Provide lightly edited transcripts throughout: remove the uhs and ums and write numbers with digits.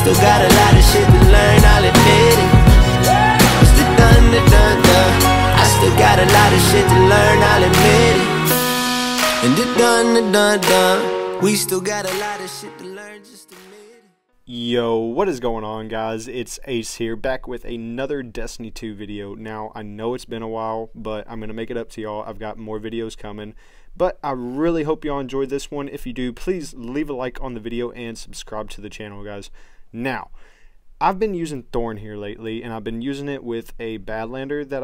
still got a lot of shit to learn, I'll admit it. It's the dun, the dun, dun. I still got a lot of shit to learn, I'll admit it. And the dun, the dun, dun. We still got a lot of shit to learn, just admit it. Yo, what is going on, guys? It's Ace here, back with another Destiny 2 video. Now, I know it's been a while, but I'm going to make it up to y'all. I've got more videos coming, but I really hope y'all enjoyed this one. If you do, please leave a like on the video and subscribe to the channel, guys. Now, I've been using Thorn here lately, and I've been using it with a Badlander that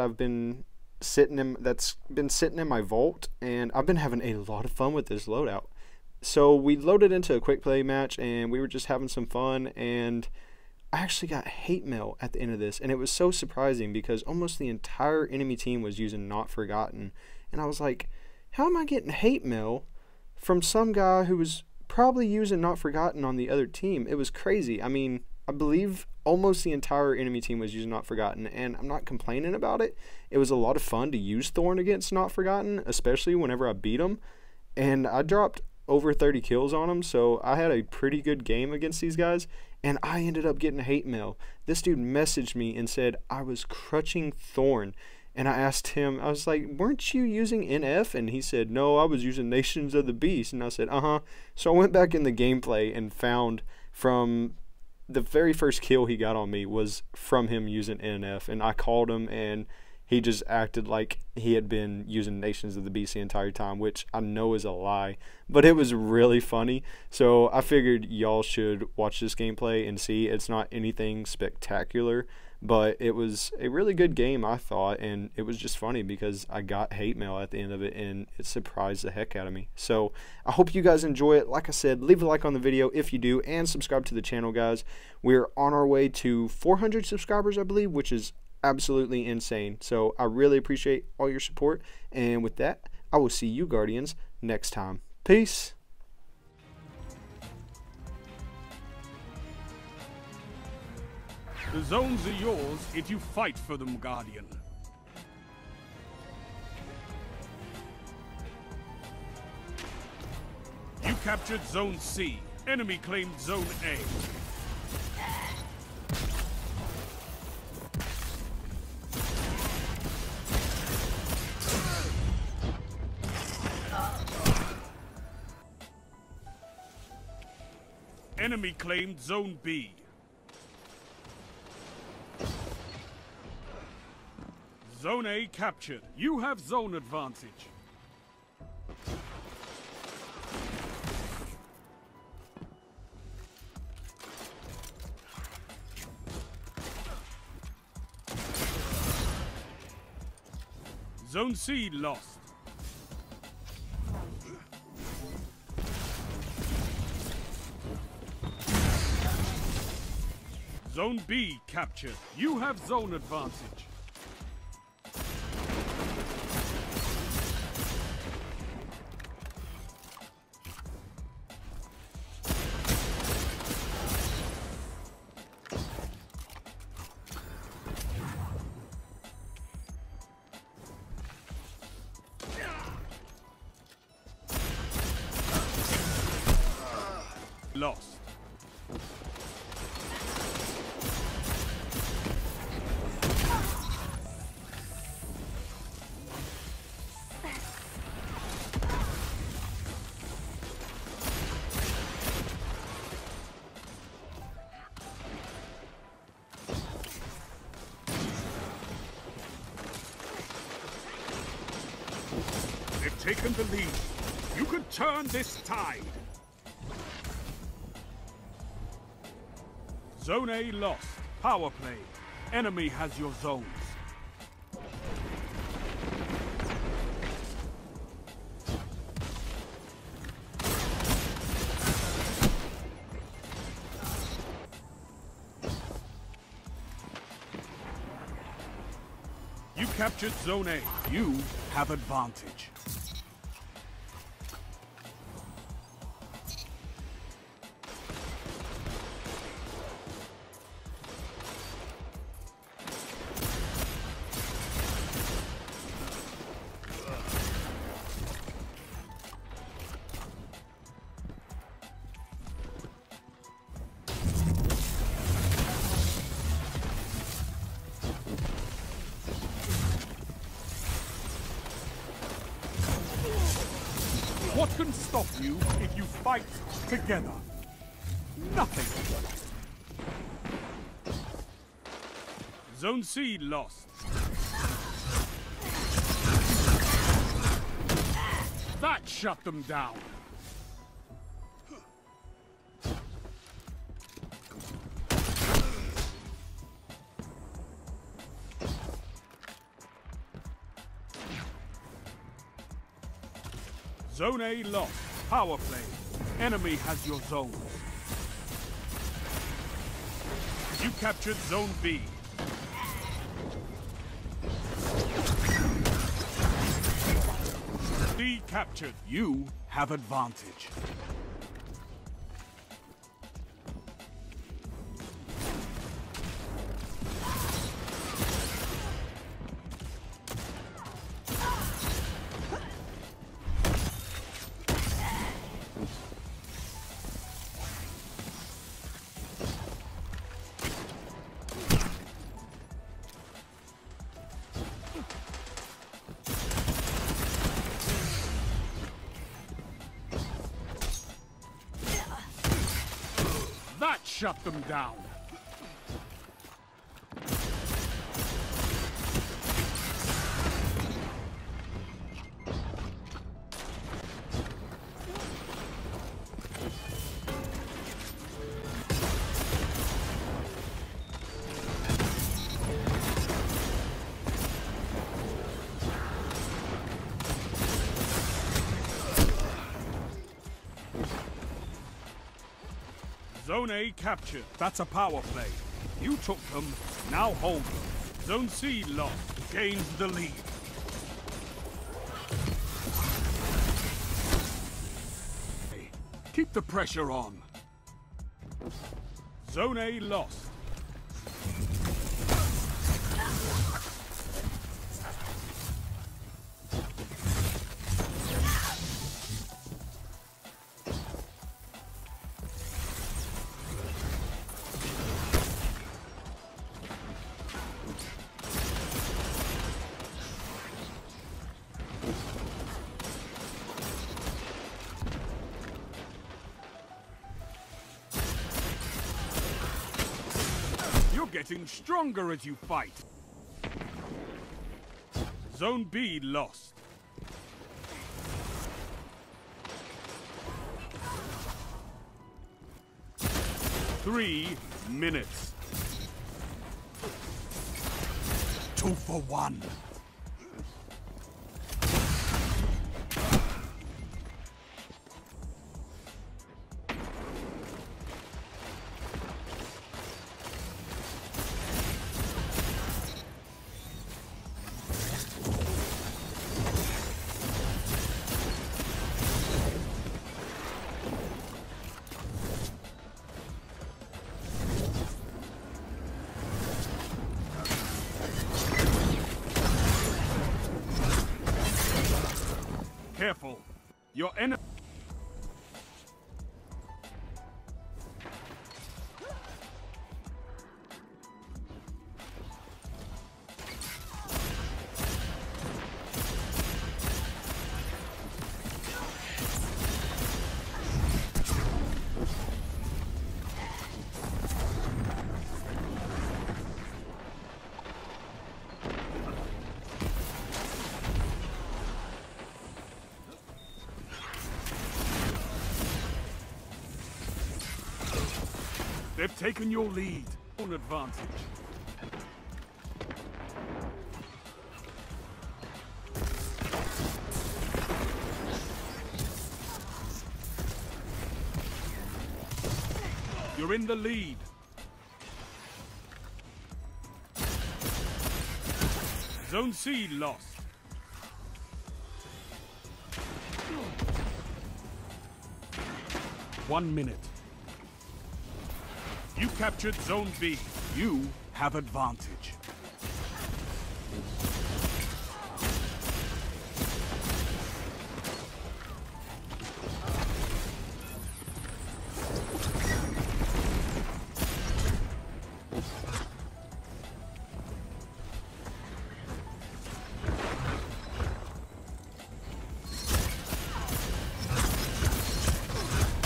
that's been sitting in my vault, and I've been having a lot of fun with this loadout. So we loaded into a quick play match, and we were just having some fun, and I actually got hate mail at the end of this, and it was so surprising because almost the entire enemy team was using Not Forgotten, and I was like, how am I getting hate mail from some guy who was probably using Not Forgotten on the other team? It was crazy. I mean, I believe almost the entire enemy team was using Not Forgotten, and I'm not complaining about it. It was a lot of fun to use Thorn against Not Forgotten, especially whenever I beat him, and I dropped over 30 kills on him, so I had a pretty good game against these guys, and I ended up getting hate mail. This dude messaged me and said I was crutching Thorn, and I asked him, I was like, weren't you using NF? And he said, no, I was using Nations of the Beast. And I said, so I went back in the gameplay and found from the very first kill he got on me was from him using NF, and I called him, and he just acted like he had been using Nations of the Beast the entire time, which I know is a lie, but it was really funny. So I figured y'all should watch this gameplay and see. It's not anything spectacular, but it was a really good game, I thought, and it was just funny because I got hate mail at the end of it, and it surprised the heck out of me. So I hope you guys enjoy it. Like I said, leave a like on the video if you do, and subscribe to the channel, guys. We're on our way to 400 subscribers, I believe, which is absolutely insane. So I really appreciate all your support, and with that, I will see you Guardians next time. Peace. The zones are yours if you fight for them, Guardian. You captured Zone C. Enemy claimed Zone A. Enemy claimed Zone B. Zone A captured. You have zone advantage. Zone C lost. Zone B captured. You have zone advantage. Lost. They've taken the lead. You could turn this tide. Zone A lost. Power play. Enemy has your zones. You captured Zone A. You have advantage. can stop you if you fight together. Nothing. Zone C lost. That shut them down. Zone A lost. Power play. Enemy has your zone. You captured Zone B. D captured. You have advantage. That shut them down. Zone A captured. That's a power play. You took them, now hold them. Zone C lost. Gains the lead. Keep the pressure on. Zone A lost. You're getting stronger as you fight. Zone B lost. Three minutes. 2 for 1. Careful. Your enemy... They've taken your lead. Own advantage. You're in the lead. Zone C lost. One minute. You captured Zone B. You have advantage.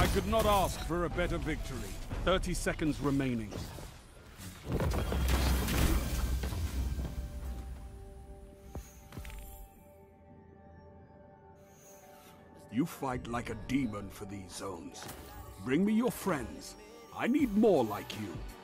could not ask for a better victory. 30 seconds remaining. You fight like a demon for these zones. Bring me your friends. I need more like you.